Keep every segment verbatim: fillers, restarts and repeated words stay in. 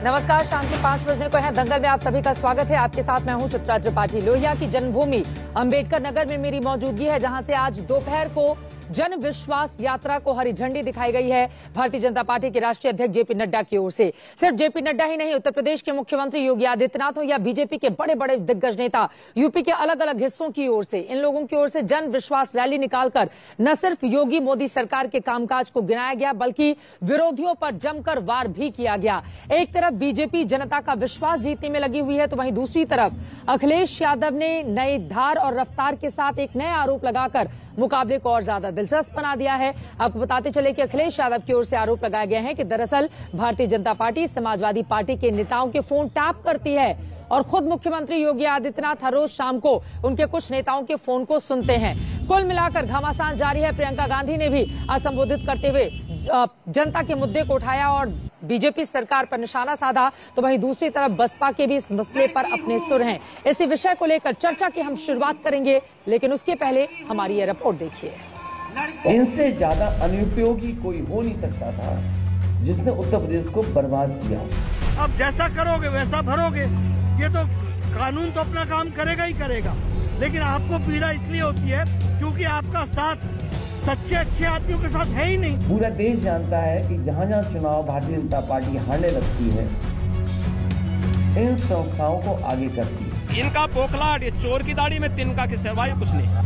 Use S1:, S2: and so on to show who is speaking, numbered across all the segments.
S1: नमस्कार, शाम के पाँच बजने को है। दंगल में आप सभी का स्वागत है। आपके साथ मैं हूं चित्रा त्रिपाठी। लोहिया की जन्मभूमि अंबेडकर नगर में मेरी मौजूदगी है, जहां से आज दोपहर को जन विश्वास यात्रा को हरी झंडी दिखाई गई है भारतीय जनता पार्टी के राष्ट्रीय अध्यक्ष जेपी नड्डा की ओर से। सिर्फ जेपी नड्डा ही नहीं, उत्तर प्रदेश के मुख्यमंत्री योगी आदित्यनाथ हो या बीजेपी के बड़े बड़े दिग्गज नेता, यूपी के अलग अलग हिस्सों की ओर से, इन लोगों की ओर से जन विश्वास रैली निकालकर न सिर्फ योगी मोदी सरकार के कामकाज को गिनाया गया, बल्कि विरोधियों पर जमकर वार भी किया गया। एक तरफ बीजेपी जनता का विश्वास जीतने में लगी हुई है, तो वहीं दूसरी तरफ अखिलेश यादव ने नई धार और रफ्तार के साथ एक नया आरोप लगाकर मुकाबले को और ज्यादा दिलचस्प बना दिया है। आपको बताते चले कि अखिलेश यादव की ओर से आरोप लगाया गया है कि दरअसल भारतीय जनता पार्टी समाजवादी पार्टी के नेताओं के फोन टैप करती है और खुद मुख्यमंत्री योगी आदित्यनाथ हर रोज शाम को उनके कुछ नेताओं के फोन को सुनते हैं। कुल मिलाकर घमासान जारी है। प्रियंका गांधी ने भी संबोधित करते हुए जनता के मुद्दे को उठाया और बीजेपी सरकार पर निशाना साधा, तो वहीं दूसरी तरफ बसपा के भी इस मसले पर अपने सुर हैं। इसी विषय को लेकर चर्चा की हम शुरुआत करेंगे, लेकिन उसके पहले हमारी ये रिपोर्ट देखिए।
S2: इनसे ज्यादा अनुपयोगी कोई हो नहीं सकता था जिसने उत्तर प्रदेश को बर्बाद किया।
S3: अब जैसा करोगे वैसा भरोगे, ये तो कानून तो अपना काम करेगा ही करेगा, लेकिन आपको पीड़ा इसलिए होती है क्योंकि आपका साथ सच्चे अच्छे आदमियों के साथ है ही नहीं।
S2: पूरा देश जानता है कि जहां जहां चुनाव भारतीय जनता पार्टी हारने लगती है, इन संस्थाओं को आगे करती है।
S4: इनका पोखलाट, ये चोर की दाढ़ी में तिनका के सिवाय कुछ नहीं।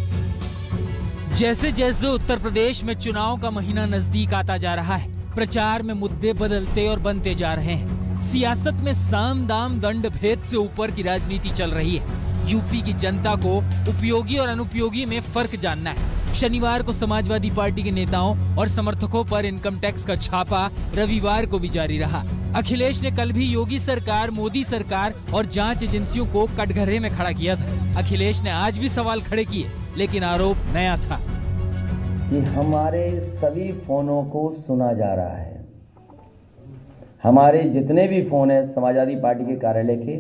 S5: जैसे जैसे उत्तर प्रदेश में चुनाव का महीना नजदीक आता जा रहा है, प्रचार में मुद्दे बदलते और बनते जा रहे हैं। सियासत में साम दाम दंड भेद से ऊपर की राजनीति चल रही है। यूपी की जनता को उपयोगी और अनुपयोगी में फर्क जानना है। शनिवार को समाजवादी पार्टी के नेताओं और समर्थकों पर इनकम टैक्स का छापा रविवार को भी जारी रहा। अखिलेश ने कल भी योगी सरकार, मोदी सरकार और जांच एजेंसियों को कटघरे में खड़ा किया था। अखिलेश ने आज भी सवाल खड़े किए, लेकिन आरोप नया था
S2: कि हमारे सभी फोनों को सुना जा रहा है। हमारे जितने भी फोन है समाजवादी पार्टी के कार्यालय के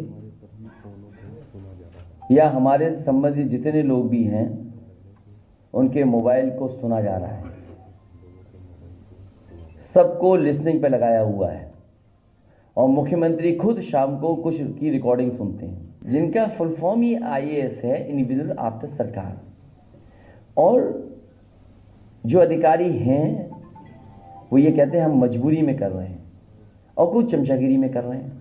S2: या हमारे संबंधित जितने लोग भी हैं, उनके मोबाइल को सुना जा रहा है। सबको लिसनिंग पे लगाया हुआ है और मुख्यमंत्री खुद शाम को कुछ की रिकॉर्डिंग सुनते हैं, जिनका फुल फॉर्म ही आई ए एस है, इंडिविजुअल आफ्टर सरकार। और जो अधिकारी हैं वो ये कहते हैं हम मजबूरी में कर रहे हैं और कुछ चमचागिरी में कर रहे हैं,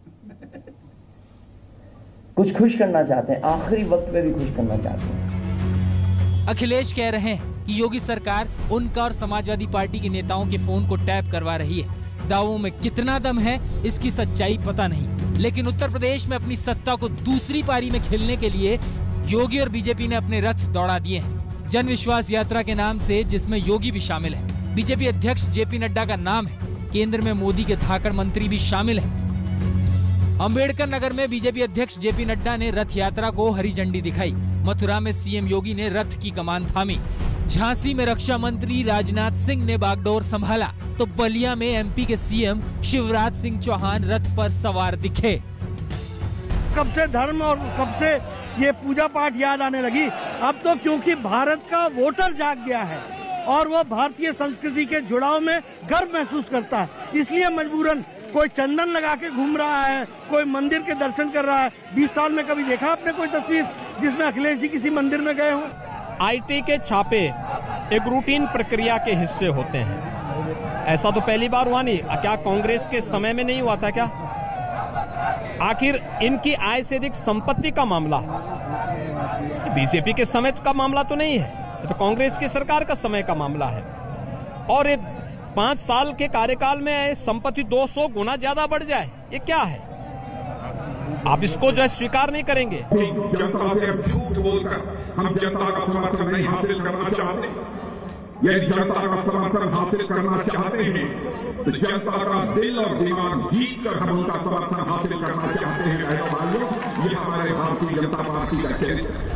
S2: कुछ खुश करना चाहते हैं, आखिरी वक्त में भी खुश करना चाहते हैं।
S5: अखिलेश कह रहे हैं कि योगी सरकार उनका और समाजवादी पार्टी के नेताओं के फोन को टैप करवा रही है। दावों में कितना दम है, इसकी सच्चाई पता नहीं, लेकिन उत्तर प्रदेश में अपनी सत्ता को दूसरी पारी में खेलने के लिए योगी और बीजेपी ने अपने रथ दौड़ा दिए हैं। जन विश्वास यात्रा के नाम से, जिसमें योगी भी शामिल है, बीजेपी अध्यक्ष जेपी नड्डा का नाम है, केंद्र में मोदी के धाकड़ मंत्री भी शामिल है। अंबेडकर नगर में बीजेपी अध्यक्ष जेपी नड्डा ने रथ यात्रा को हरी झंडी दिखाई। मथुरा में सीएम योगी ने रथ की कमान थामी। झांसी में रक्षा मंत्री राजनाथ सिंह ने बागडोर संभाला, तो बलिया में एमपी के सीएम शिवराज सिंह चौहान रथ पर सवार दिखे।
S3: कब से धर्म और कब से ये पूजा पाठ याद आने लगी, अब तो क्योंकि भारत का वोटर जाग गया है और वो भारतीय संस्कृति के जुड़ाव में गर्व महसूस करता है, इसलिए मजबूरन कोई चंदन लगा के घूम रहा है, कोई मंदिर के दर्शन कर रहा है। बीस साल में कभी देखा आपने कोई तस्वीर जिसमें अखिलेश जी किसी मंदिर में गए हों?
S4: आईटी के छापे एक रूटीन प्रक्रिया के हिस्से होते हैं। ऐसा तो पहली बार हुआ नहीं। क्या कांग्रेस के समय में नहीं हुआ था क्या? आखिर इनकी आय से अधिक संपत्ति का मामला बीजेपी के समय का मामला तो नहीं है, तो कांग्रेस की सरकार का समय का मामला है। और एक पांच साल के कार्यकाल में संपत्ति दो सौ गुना ज्यादा बढ़ जाए, ये क्या है? आप इसको जो है स्वीकार नहीं करेंगे।
S6: जनता से झूठ बोलकर हम जनता का समर्थन नहीं हासिल करना चाहते। यदि जनता का समर्थन हासिल करना चाहते हैं तो जनता का दिल और दिमाग जीत कर हम उनका समर्थन हासिल करना चाहते हैं। बहनों भाइयों, ये हमारे भारतीय जनता पार्टी का चरित्र है।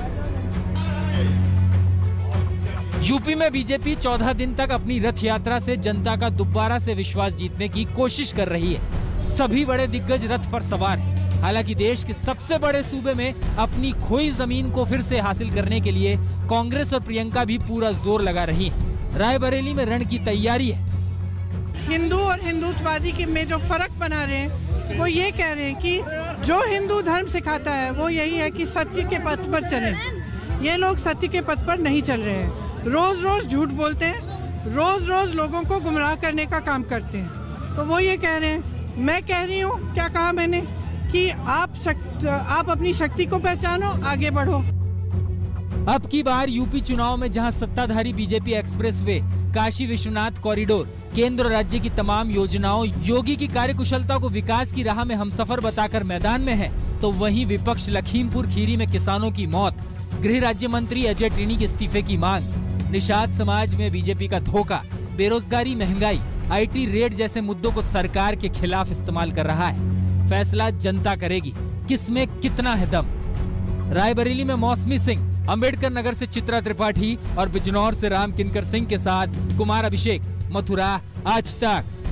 S5: यूपी में बीजेपी चौदह दिन तक अपनी रथ यात्रा से जनता का दोबारा से विश्वास जीतने की कोशिश कर रही है। सभी बड़े दिग्गज रथ पर सवार हैं। हालांकि देश के सबसे बड़े सूबे में अपनी खोई जमीन को फिर से हासिल करने के लिए कांग्रेस और प्रियंका भी पूरा जोर लगा रही है। रायबरेली में रण की तैयारी है।
S7: हिंदू और हिंदुत्ववादी के में जो फर्क बना रहे हैं वो ये कह रहे हैं कि जो हिंदू धर्म सिखाता है वो यही है कि सत्य के पथ पर चलें। ये लोग सत्य के पथ पर नहीं चल रहे हैं, रोज रोज झूठ बोलते हैं, रोज रोज लोगों को गुमराह करने का काम करते हैं। तो वो ये कह रहे हैं, मैं कह रही हूँ, क्या कहा मैंने, कि आप शक्त, आप अपनी शक्ति को पहचानो, आगे बढ़ो।
S5: अब की बार यूपी चुनाव में जहां सत्ताधारी BJP expressway, Kashi Vishwanath corridor, केंद्र राज्य की तमाम योजनाओं, योगी की कार्यकुशलता को विकास की राह में हमसफर बताकर मैदान में है, तो वहीं विपक्ष लखीमपुर खीरी में किसानों की मौत, गृह राज्य मंत्री अजय टिनी के इस्तीफे की मांग, निषाद समाज में बीजेपी का धोखा, बेरोजगारी, महंगाई, आईटी रेड जैसे मुद्दों को सरकार के खिलाफ इस्तेमाल कर रहा है। फैसला जनता करेगी किसमें कितना है दम। रायबरेली में मौसमी सिंह, अंबेडकर नगर से चित्रा त्रिपाठी और बिजनौर से राम किनकर सिंह के साथ कुमार अभिषेक, मथुरा, आज तक।